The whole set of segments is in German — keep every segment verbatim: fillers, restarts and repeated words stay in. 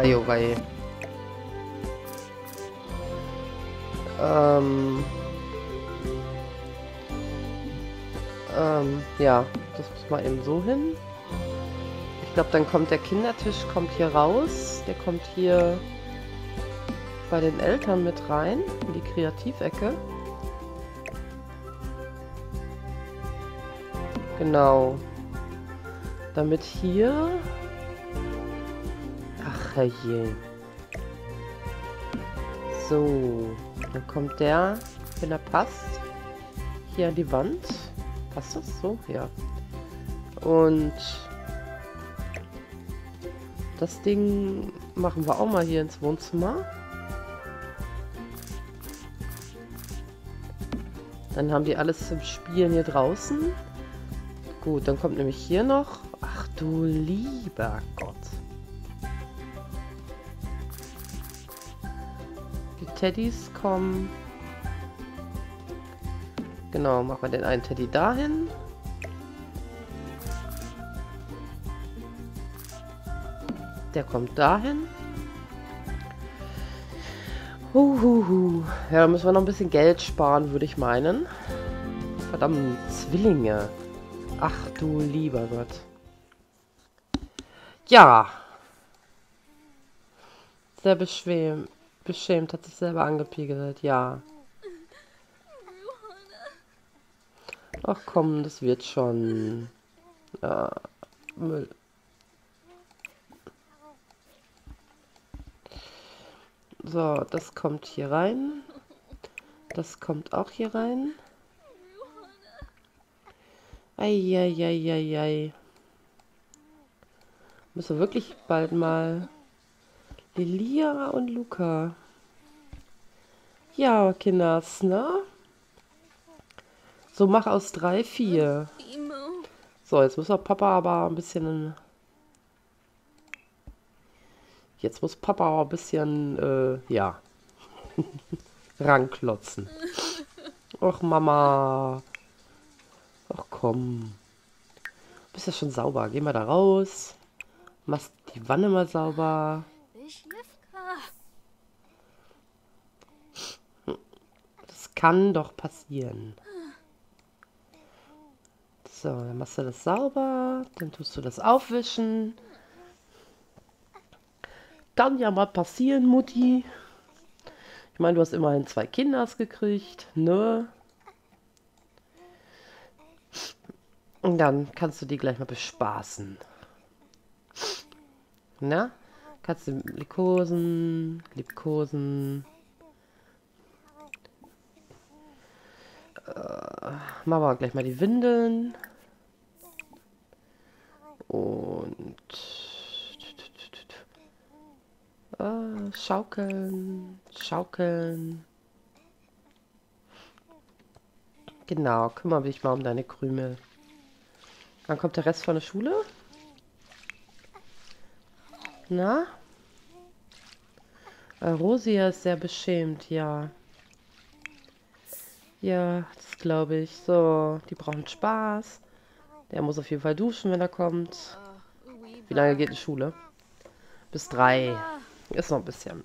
wei, oh wei. Ähm. Ähm, ja. Das muss mal eben so hin. Ich glaube, dann kommt der Kindertisch, kommt hier raus. Der kommt hier bei den Eltern mit rein, in die Kreativecke. Genau. Damit hier... Ach, herrje. So. Dann kommt der, wenn er passt, hier an die Wand. Passt das so? Ja. Und... das Ding machen wir auch mal hier ins Wohnzimmer. Dann haben die alles zum Spielen hier draußen. Gut, dann kommt nämlich hier noch... Ach du lieber Gott. Die Teddys kommen... Genau, machen wir den einen Teddy dahin. Der kommt dahin. Huhuhu. Ja, da müssen wir noch ein bisschen Geld sparen, würde ich meinen. Verdammt, Zwillinge. Ach du lieber Gott. Ja. Sehr beschämt. Beschämt, hat sich selber angepiegelt, ja. Ach komm, das wird schon. Ja, Müll. So, das kommt hier rein. Das kommt auch hier rein. Eieieiei. Müssen wir wirklich bald mal... Lilia und Luca. Ja, Kinders, ne? So, mach aus drei, vier. So, jetzt muss Papa aber ein bisschen... Jetzt muss Papa aber ein bisschen, äh, ja, ranklotzen. Och, Mama. Ach, komm. Bist ja schon sauber. Geh mal da raus. Machst die Wanne mal sauber. Das kann doch passieren. So, dann machst du das sauber. Dann tust du das aufwischen. Kann ja mal passieren, Mutti. Ich meine, du hast immerhin zwei Kinders gekriegt, ne? Und dann kannst du die gleich mal bespaßen. Na? Kannst du liebkosen, liebkosen. Äh, machen wir gleich mal die Windeln. Und... Uh, schaukeln, schaukeln. Genau, kümmere dich mal um deine Krümel. Dann kommt der Rest von der Schule. Na? Äh, Rosia ist sehr beschämt, ja. Ja, das glaube ich. So, die brauchen Spaß. Der muss auf jeden Fall duschen, wenn er kommt. Wie lange geht die Schule? Bis drei. Ist noch ein bisschen.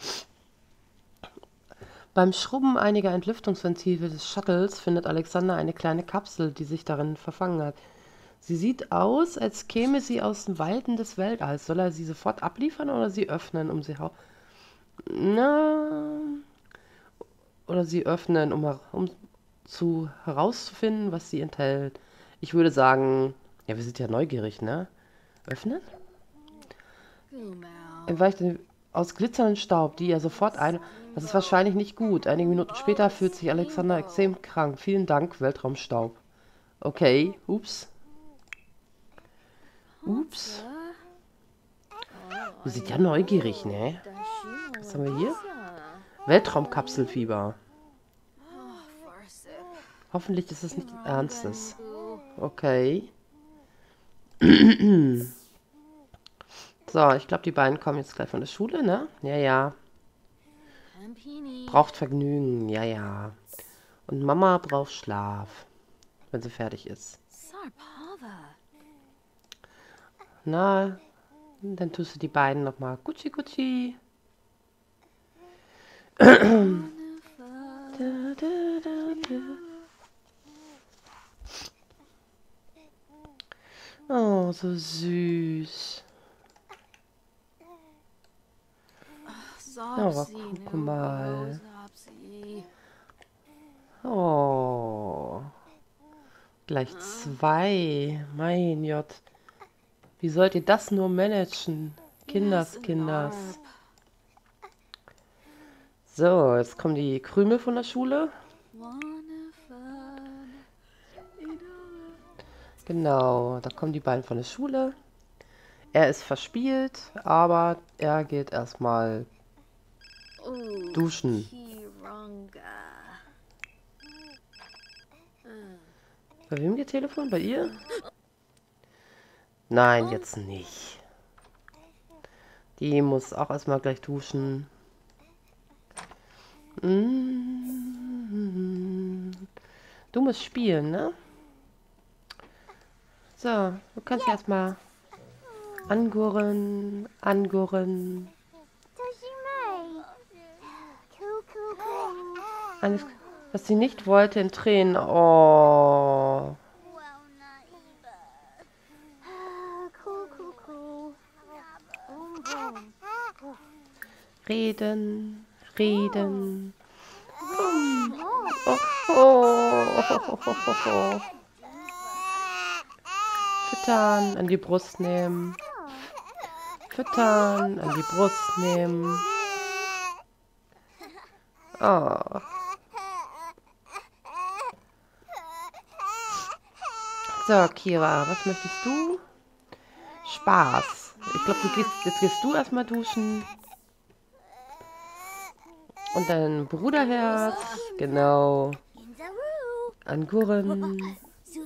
Beim Schrubben einiger Entlüftungsventile des Shuttles findet Alexander eine kleine Kapsel, die sich darin verfangen hat. Sie sieht aus, als käme sie aus den Weiten des Weltalls. Soll er sie sofort abliefern oder sie öffnen, um sie... Na... Oder sie öffnen, um, um zu herauszufinden, was sie enthält. Ich würde sagen... Ja, wir sind ja neugierig, ne? Öffnen? Entweicht aus glitzerndem Staub, die er sofort ein... Das ist wahrscheinlich nicht gut. Einige Minuten später fühlt sich Alexander extrem krank. Vielen Dank, Weltraumstaub. Okay, ups. Ups. Wir sind ja neugierig, ne? Was haben wir hier? Weltraumkapselfieber. Hoffentlich ist es nichts Ernstes. Okay. So, ich glaube, die beiden kommen jetzt gleich von der Schule, ne? Ja, ja. Braucht Vergnügen, ja, ja. Und Mama braucht Schlaf, wenn sie fertig ist. Na, Und dann tust du die beiden nochmal Gucci Gucci. Oh, so süß. Oh, guck mal. Oh. Gleich zwei. Mein Gott. Wie sollt ihr das nur managen? Kinders, Kinders. So, jetzt kommen die Krümel von der Schule. Genau, da kommen die beiden von der Schule. Er ist verspielt, aber er geht erstmal duschen. Bei wem geht Telefon? Bei ihr? Nein, jetzt nicht. Die muss auch erstmal gleich duschen. Du musst spielen, ne? So, du kannst erstmal angurren, angurren. Alles, was sie nicht wollte, in Tränen. Oh. Reden, reden. Oh, oh, oh, oh, oh. Füttern, an die Brust nehmen. Füttern, an die Brust nehmen. Oh. So, Kira, was möchtest du? Spaß. Ich glaube, du gehst, jetzt gehst du erstmal duschen. Und dein Bruderherz. Genau. Angurren.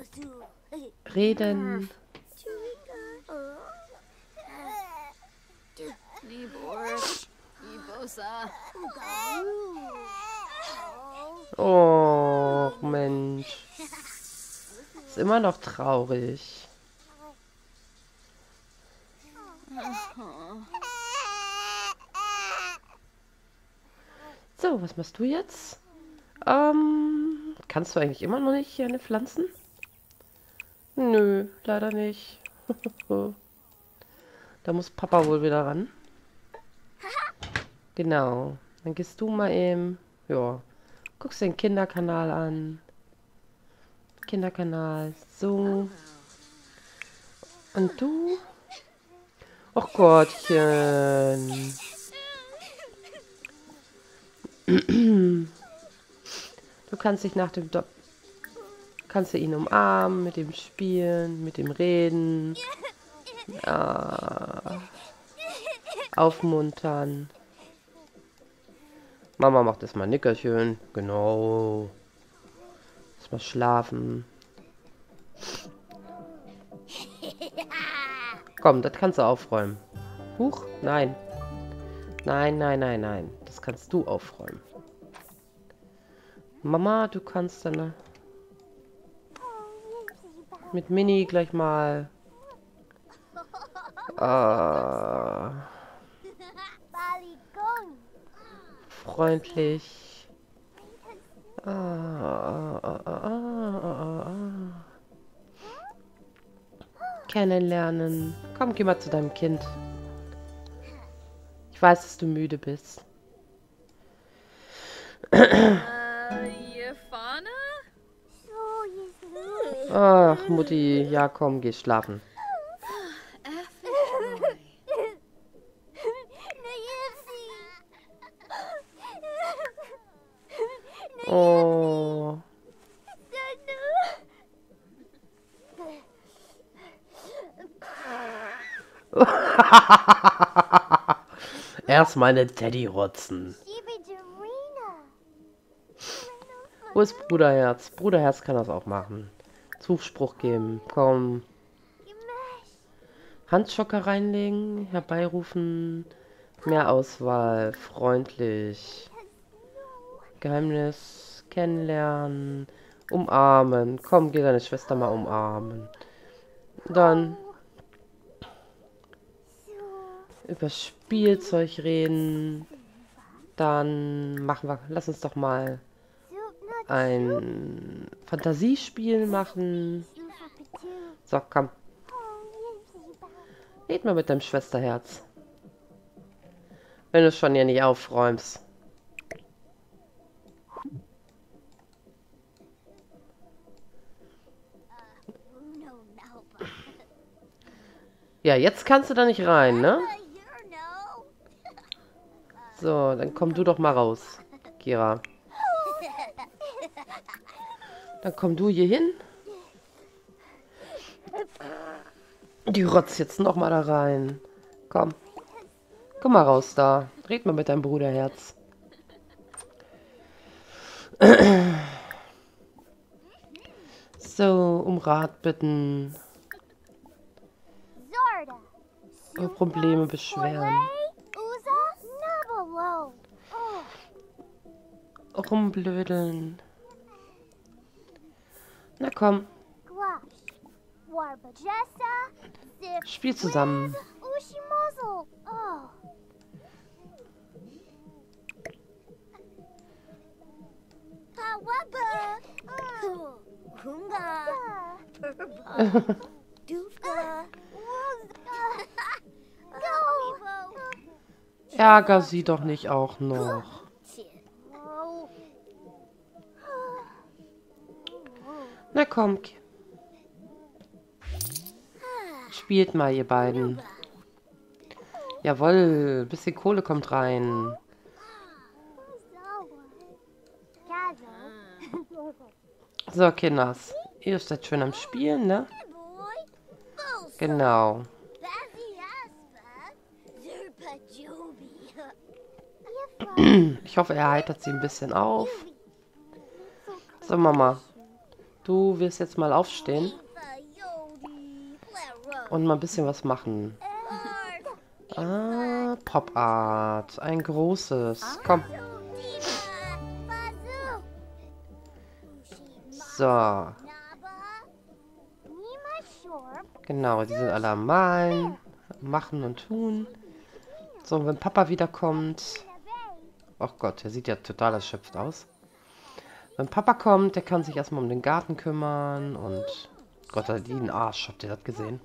Reden. Oh, Mensch. Ist immer noch traurig. So, was machst du jetzt? Ähm, kannst du eigentlich immer noch nicht hier eine pflanzen? Nö, leider nicht. Da muss Papa wohl wieder ran. Genau. Dann gehst du mal eben. Ja. Guckst den Kinderkanal an. Kinderkanal. So. Und du? Och Gottchen. Du kannst dich nach dem Do kannst du ihn umarmen, mit ihm spielen, mit ihm reden. Ja. Aufmuntern. Mama macht erstmal ein Nickerchen. Genau. Erstmal schlafen. Komm, das kannst du aufräumen. Huch, nein. Nein, nein, nein, nein. Das kannst du aufräumen. Mama, du kannst dann mit Mini gleich mal äh, freundlich äh, äh, äh, äh, äh, kennenlernen. Komm, geh mal zu deinem Kind. Ich weiß, dass du müde bist. Ach, Mutti, ja komm, geh schlafen. Oh. Erstmal eine Teddy-Rotzen. Wo ist Bruderherz? Bruderherz kann das auch machen. Zuspruch geben. Komm. Handschocker reinlegen. Herbeirufen. Mehr Auswahl. Freundlich. Geheimnis. Kennenlernen. Umarmen. Komm, geh deine Schwester mal umarmen. Dann. über Spielzeug reden. Dann machen wir, lass uns doch mal ein Fantasiespiel machen. So, komm. Red mal mit deinem Schwesterherz. Wenn du schon hier nicht aufräumst. Ja, jetzt kannst du da nicht rein, ne? So, dann komm du doch mal raus, Kira. Dann komm du hier hin. Die rotzt jetzt noch mal da rein. Komm. Komm mal raus da. Red mal mit deinem Bruderherz. So, um Rat bitten. Über Probleme beschweren. Rumblödeln. Na komm. Spiel zusammen. Ärger sie doch nicht auch noch. Na komm. Spielt mal, ihr beiden. Jawohl, bisschen Kohle kommt rein. So, Kinders. Ihr seid schön am Spielen, ne? Genau. Ich hoffe, er heitert sie ein bisschen auf. So, Mama. Du wirst jetzt mal aufstehen. Und mal ein bisschen was machen. Ah, Pop Art. Ein großes. Komm. So. Genau, die sind alle am Malen, machen und tun. So, und wenn Papa wiederkommt... Ach Gott, der sieht ja total erschöpft aus. Wenn Papa kommt, der kann sich erstmal um den Garten kümmern und... Gott, hat die einen Arsch, habt ihr das gesehen?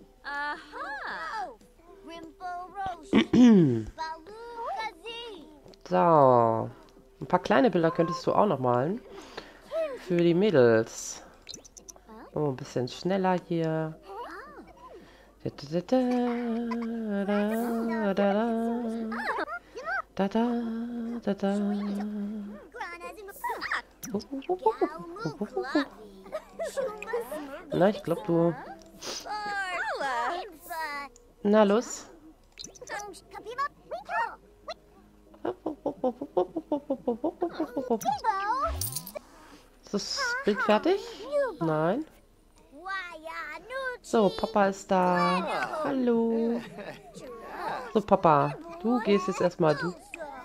So. Ein paar kleine Bilder könntest du auch noch malen. Für die Mädels. Oh, ein bisschen schneller hier. Da da da da da da. Na, ich glaube du. Na los. Ist das Bild fertig? Nein. So, Papa ist da. Hallo. So, Papa, du gehst jetzt erstmal, du.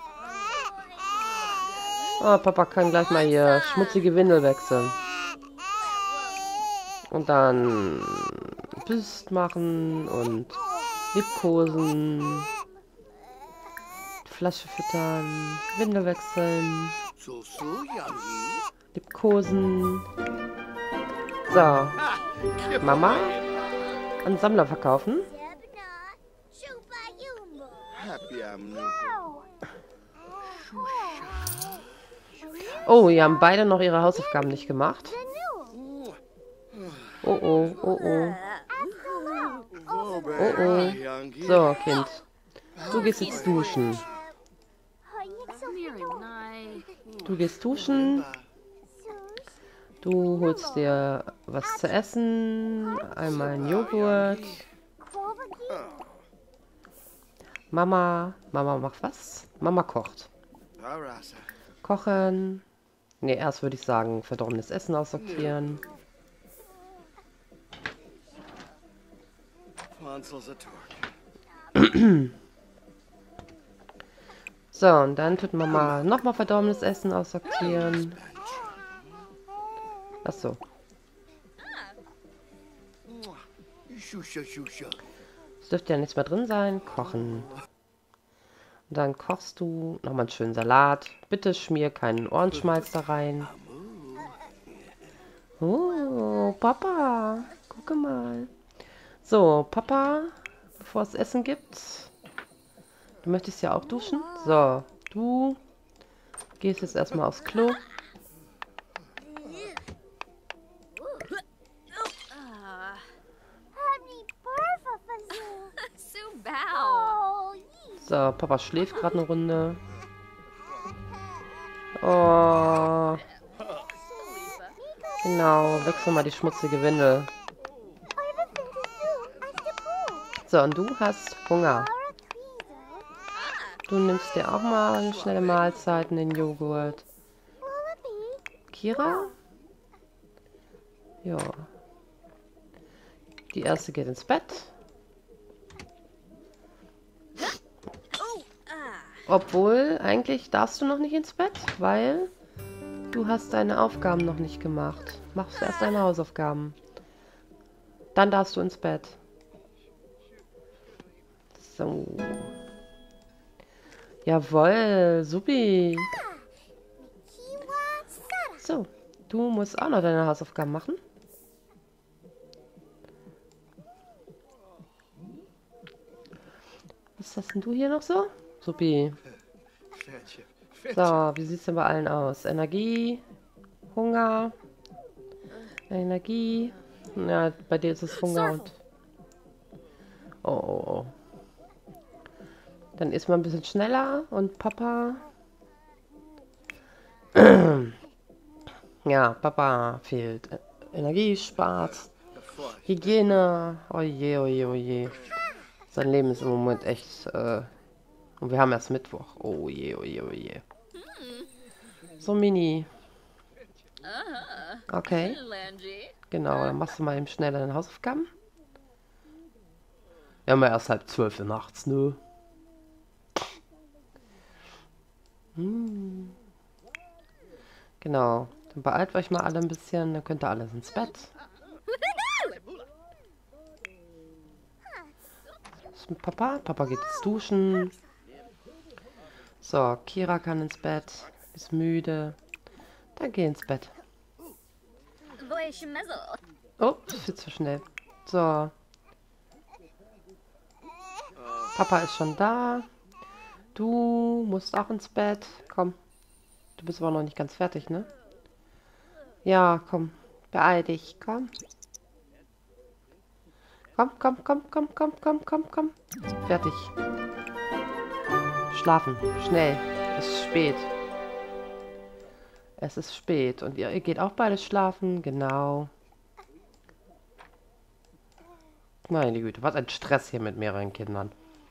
Ah, Papa kann gleich mal hier schmutzige Windel wechseln. Und dann Bist machen und liebkosen. Flasche füttern, Windel wechseln. Liebkosen. So. Mama an Sammler verkaufen. Oh, die haben beide noch ihre Hausaufgaben nicht gemacht. Oh oh, oh oh. Oh oh. So, Kind. Du gehst jetzt duschen. Du gehst duschen. Du holst dir was zu essen. Einmal einen Joghurt. Mama. Mama macht was? Mama kocht. Kochen. Ne, erst würde ich sagen, verdorbenes Essen aussortieren. So, und dann tut Mama nochmal verdorbenes Essen aussortieren. Achso. Es dürfte ja nichts mehr drin sein. Kochen. Und dann kochst du nochmal einen schönen Salat. Bitte schmier keinen Ohrenschmalz da rein. Oh, Papa. Gucke mal. So, Papa, bevor es Essen gibt. Du möchtest ja auch duschen? So, du gehst jetzt erstmal aufs Klo. So, Papa schläft gerade eine Runde. Oh. Genau, wechsel mal die schmutzige Windel. So, und du hast Hunger. Du nimmst dir auch mal eine schnelle Mahlzeit in den Joghurt. Kira? Ja. Die erste geht ins Bett. Obwohl, eigentlich darfst du noch nicht ins Bett, weil du hast deine Aufgaben noch nicht gemacht. Machst du erst deine Hausaufgaben. Dann darfst du ins Bett. So. Jawohl, supi. So, du musst auch noch deine Hausaufgaben machen. Was hast denn du hier noch so? Supi. So, wie sieht es denn bei allen aus? Energie, Hunger, Energie. Ja, bei dir ist es Hunger und... Oh, oh, oh. Dann ist man ein bisschen schneller und Papa... Ja, Papa fehlt. Energie spart. Hygiene. Oje, oje, oje. Sein Leben ist im Moment echt... Äh, und wir haben erst Mittwoch. Oh je, oh je, oh je. So, Mini. Okay. Genau, dann machst du mal eben schnell deine Hausaufgaben. Wir haben ja erst halb zwölf Uhr nachts, ne? Hm. Genau. Dann beeilt euch mal alle ein bisschen, dann könnt ihr alles ins Bett. Was ist mit Papa? Papa geht jetzt duschen. So, Kira kann ins Bett. Ist müde. Dann geh ins Bett. Oh, viel zu schnell. So. Papa ist schon da. Du musst auch ins Bett. Komm. Du bist aber noch nicht ganz fertig, ne? Ja, komm. Beeil dich. Komm. Komm, komm, komm, komm, komm, komm, komm, komm. Fertig. Schlafen. Schnell. Es ist spät. Es ist spät. Und ihr, ihr geht auch beide schlafen. Genau. Meine Güte, was ein Stress hier mit mehreren Kindern.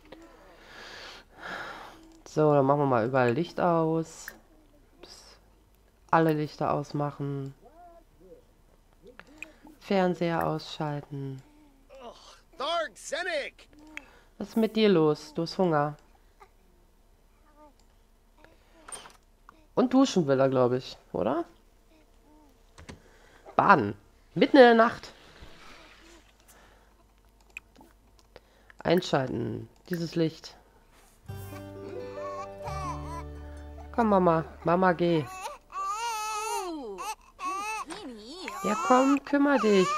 So, dann machen wir mal überall Licht aus. Alle Lichter ausmachen. Fernseher ausschalten. Was ist mit dir los? Du hast Hunger. Und duschen will er, glaube ich, oder? Baden. Mitten in der Nacht. Einschalten. Dieses Licht. Komm, Mama. Mama, geh. Ja, komm, kümmere dich.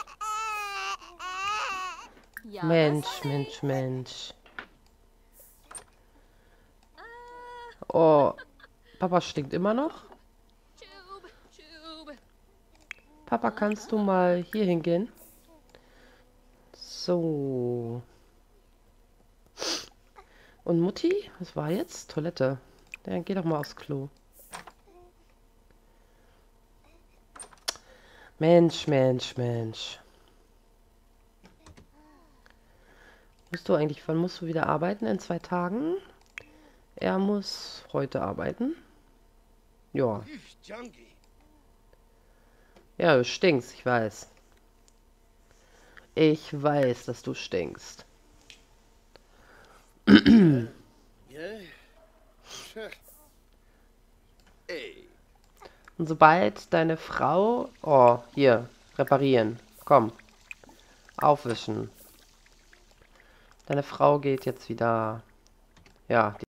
Mensch, Mensch, Mensch. Oh, Papa stinkt immer noch. Papa, kannst du mal hier hingehen? So. Und Mutti? Was war jetzt? Toilette. Dann geh doch mal aufs Klo. Mensch, Mensch, Mensch. Musst du eigentlich, wann musst du wieder arbeiten? In zwei Tagen? Er muss heute arbeiten. Ja. Ja, du stinkst, ich weiß. Ich weiß, dass du stinkst. Und sobald deine Frau... Oh, hier, reparieren. Komm. Aufwischen. Deine Frau geht jetzt wieder... Ja,